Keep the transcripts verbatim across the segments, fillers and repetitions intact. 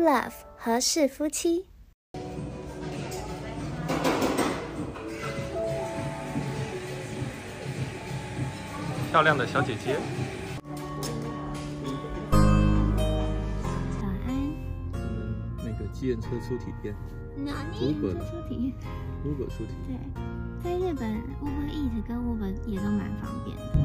Love 和氏夫妻。 漂亮的小姐姐。 早安。 我们那个计程车出体验。 哪里 Uber 出体验 ？Uber 出体验。 对，在日本 Uber Eats 跟 Uber 也都蛮方便的。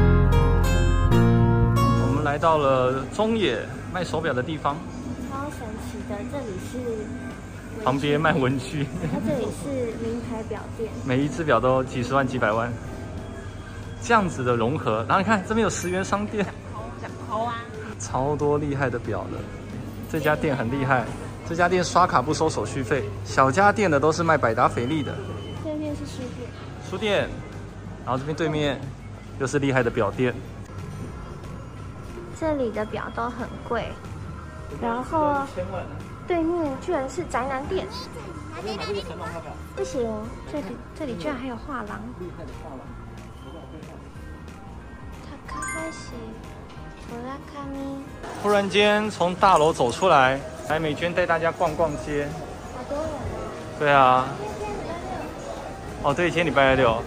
我们来到了中野卖手表的地方。 超神奇的，这里是旁边卖文具。 它这里是名牌表店， 每一只表都几十万、几百万。这样子的融合，然后你看这边有十元商店， 好啊， 超多厉害的表的。这家店很厉害，这家店刷卡不收手续费。小家店的都是卖百达翡丽的。 对面是书店， 书店，然后这边对面又是厉害的表店。 这里的表都很贵，然后对面居然是宅男店。不行，这里这里居然还有画廊。 厉害的画廊。突然间从大楼走出来，来美娟带大家逛逛街。 好多人。 对啊。哦，对，今天礼拜六。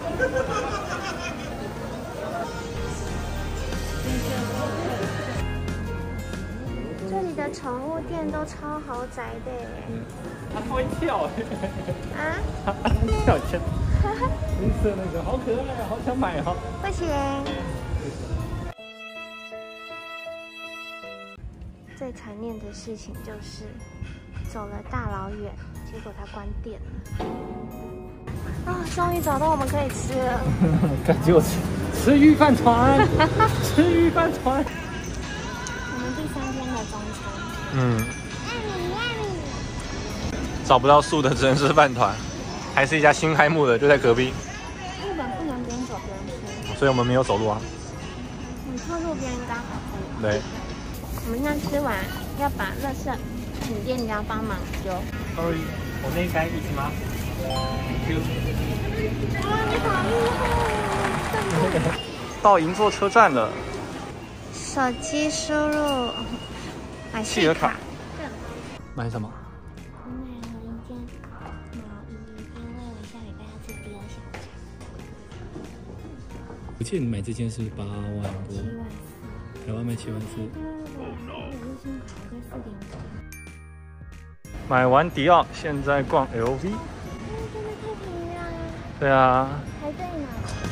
这里的宠物店都超豪宅的耶。 嗯，它会跳啊？ 它跳圈。绿色那个好可爱啊，好想买哈。 不行。最残念的事情就是走了大老远，结果它关店了。啊、哦，终于找到我们可以吃了。 感觉我吃吃鱼饭团，吃鱼饭团。 我们第三天的中餐。 嗯。找不到素的，只能吃饭团。还是一家新开幕的，就在隔壁。 日本不能边走边吃， 所以我们没有走路啊。 你坐路边刚好可以。 对。 我们现在吃完要把垃圾请店家帮忙丢。 Sorry， 我那该意思吗 ？Thank you。 哇，你好厉害！ 到银座车站了。 手机输入买企鹅卡。买什么？ 我买了一件毛衣，因为我下礼拜要去第二小场。 我记得你买这件是八万多。 七万四。 台湾卖七万四。买完迪奥，现在逛 L V。 真的太漂亮了。 对啊。 排队呢。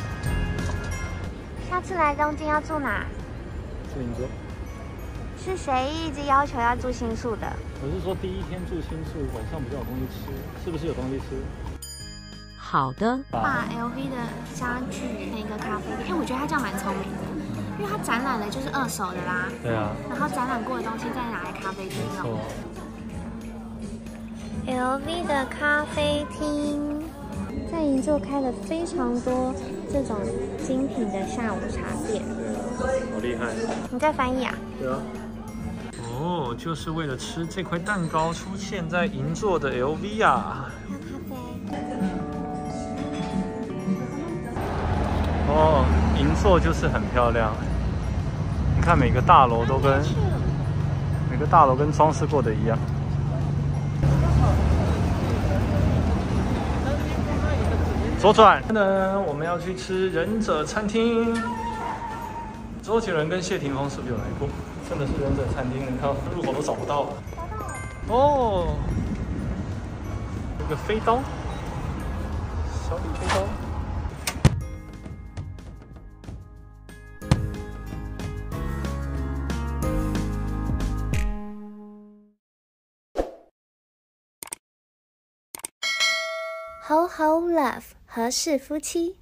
下次来东京要住哪？ 住银座。 是谁一直要求要住新宿的？ 我是说第一天住新宿，晚上比较有东西吃，是不是有东西吃？ 好的。 把 L V 的家具那个咖啡店，因为我觉得他这样蛮聪明的。因为它展览的就是二手的啦， 对啊， 然后展览过的东西再拿来咖啡厅用。L V 的咖啡厅在银座开了非常多这种精品的下午茶店， 好厉害！ 你在翻译啊？ 对啊。哦，就是为了吃这块蛋糕出现在银座的 L V 啊。 还有咖啡。 哦，银座就是很漂亮。你看每个大楼都跟每个大楼跟装饰过的一样。左转呢，我们要去吃忍者餐厅。周杰伦跟谢霆锋是不是有来过？真的是忍者餐厅，你看入口都找不到了。哦，有个飞刀，小李飞刀。 Ho Ho Love 和氏夫妻。